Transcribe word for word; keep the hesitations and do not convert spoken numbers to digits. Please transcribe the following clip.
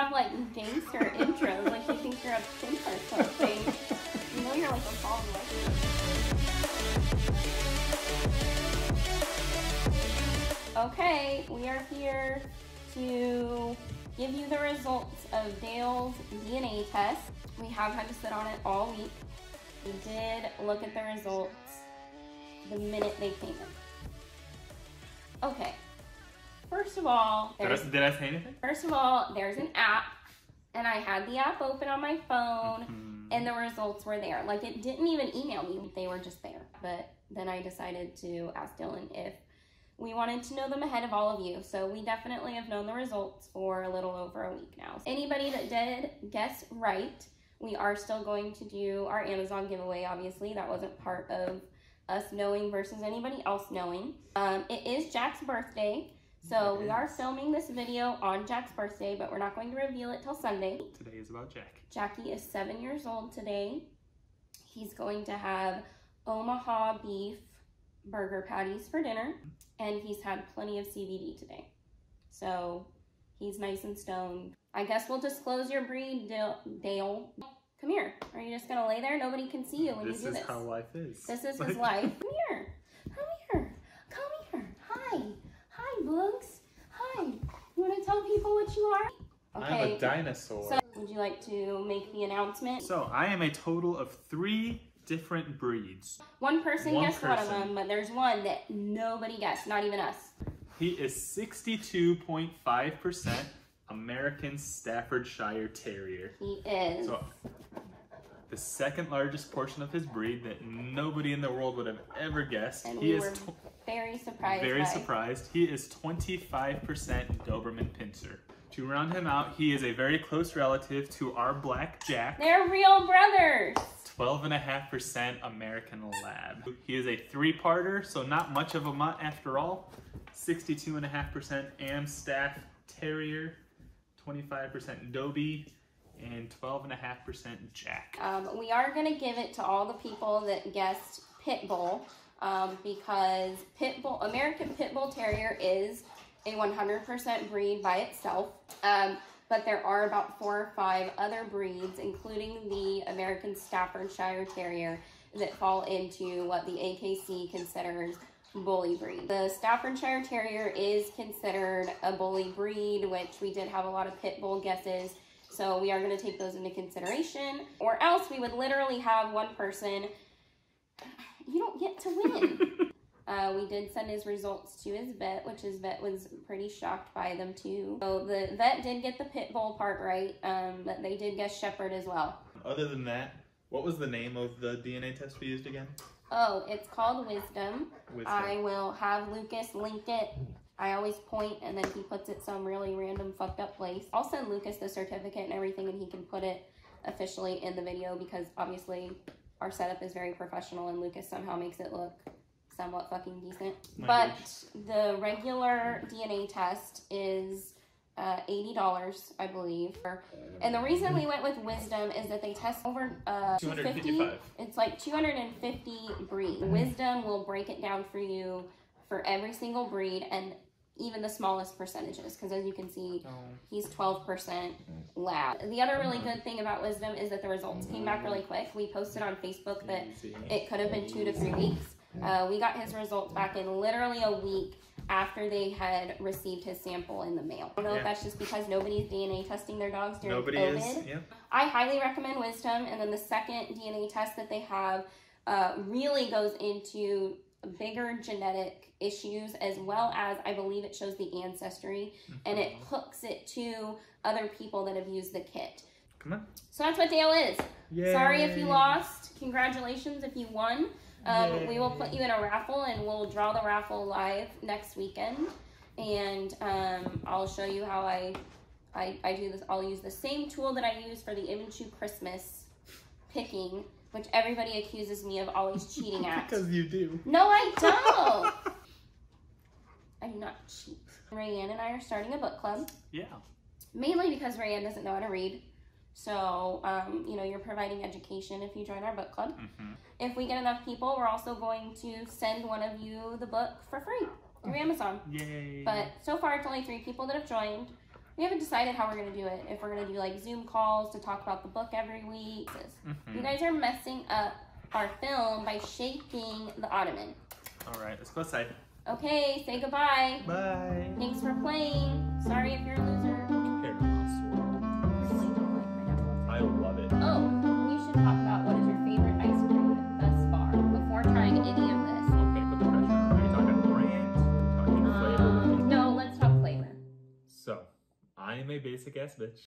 have like gangster intros, like you think you're a pimp or something. You know you're like a follower. Okay, we are here to give you the results of Dale's D N A test. We have had to sit on it all week. We did look at the results the minute they came in. Okay, first of all, did I, did I say anything? First of all, there's an app, and I had the app open on my phone, mm-hmm. and the results were there. Like, it didn't even email me, they were just there. But then I decided to ask Dylan if we wanted to know them ahead of all of you. So we definitely have known the results for a little over a week now. Anybody that did guess right, we are still going to do our Amazon giveaway, obviously. That wasn't part of us knowing versus anybody else knowing. Um, it is Jack's birthday, so we are filming this video on Jack's birthday, but we're not going to reveal it till Sunday. Today is about Jack. Jackie is seven years old today. He's going to have Omaha beef burger patties for dinner, and he's had plenty of C B D today. So he's nice and stoned. I guess we'll disclose your breed, Dale. Dale. Come here. Are you just gonna lay there? Nobody can see you when this you do this. This is how life is. This is his life. Come here. Come here. Come here. Hi. Hi, Bugs. Hi. You want to tell people what you are? Okay. I'm a dinosaur. So, would you like to make the announcement? So, I am a total of three different breeds. One person one guessed person. one of them, but there's one that nobody guessed, not even us. He is sixty-two point five percent American Staffordshire Terrier. He is. So, the second largest portion of his breed that nobody in the world would have ever guessed. And he we is were very surprised. Very by. surprised. He is twenty-five percent Doberman Pinscher. To round him out, he is a very close relative to our Black Jack. They're real brothers. twelve point five percent American Lab. He is a three-parter, so not much of a mutt after all. sixty-two point five percent Amstaff Terrier, twenty-five percent Dobie, and twelve point five percent Jack. Um, we are going to give it to all the people that guessed Pit Bull, um, because Pit Bull, American Pit Bull Terrier is a one hundred percent breed by itself. Um, but there are about four or five other breeds, including the American Staffordshire Terrier, that fall into what the A K C considers bully breed. The Staffordshire Terrier is considered a bully breed, which we did have a lot of Pit Bull guesses. So we are going to take those into consideration, or else we would literally have one person. You don't get to win. uh, we did send his results to his vet, which his vet was pretty shocked by them too. So the vet did get the Pit Bull part right, um, but they did guess Shepherd as well. Other than that, what was the name of the D N A test we used again? Oh, it's called Wisdom. Wisdom. I will have Lucas link it. I always point, and then he puts it some really random fucked up place. I'll send Lucas the certificate and everything, and he can put it officially in the video, because obviously our setup is very professional, and Lucas somehow makes it look somewhat fucking decent. My but gosh. The regular D N A test is uh, eighty dollars, I believe. And the reason we went with Wisdom is that they test over uh, two hundred two hundred fifty. fifty-five. It's like two hundred fifty breeds. Wisdom will break it down for you for every single breed, and even the smallest percentages, because as you can see, oh. he's twelve percent lab. The other really good thing about Wisdom is that the results came back really quick. We posted on Facebook that it could have been two to three weeks. Uh, we got his results back in literally a week after they had received his sample in the mail. I don't know yeah. if that's just because nobody's D N A testing their dogs during Nobody COVID. Is, yeah. I highly recommend Wisdom, and then the second D N A test that they have uh, really goes into bigger genetic issues, as well as I believe it shows the ancestry, mm-hmm. and it hooks it to other people that have used the kit. Come on. So that's what Dale is. Yay. Sorry if you lost. Congratulations if you won. Um, we will put you in a raffle, and we'll draw the raffle live next weekend. And um, I'll show you how I, I I do this. I'll use the same tool that I use for the Ivanchu Christmas picking, which everybody accuses me of always cheating at. Because you do. No, I don't. I do not cheat. Rayanne and I are starting a book club. Yeah. Mainly because Rayanne doesn't know how to read. So, um, you know, you're providing education if you join our book club. Mm-hmm. If we get enough people, we're also going to send one of you the book for free through Amazon. Yay. But so far, it's only three people that have joined. We haven't decided how we're going to do it. If we're going to do like Zoom calls to talk about the book every week. Mm-hmm. You guys are messing up our film by shaking the ottoman. All right, let's go outside. Okay, say goodbye. Bye. Thanks for playing. Sorry if you're a loser. Caramel swirl. I love it. Oh, we should talk about what is your favorite ice cream thus far before trying any of this. Okay, put the pressure on. Are you talking brand? Talking flavor? Um, no, let's talk flavor. So, I am a basic ass bitch.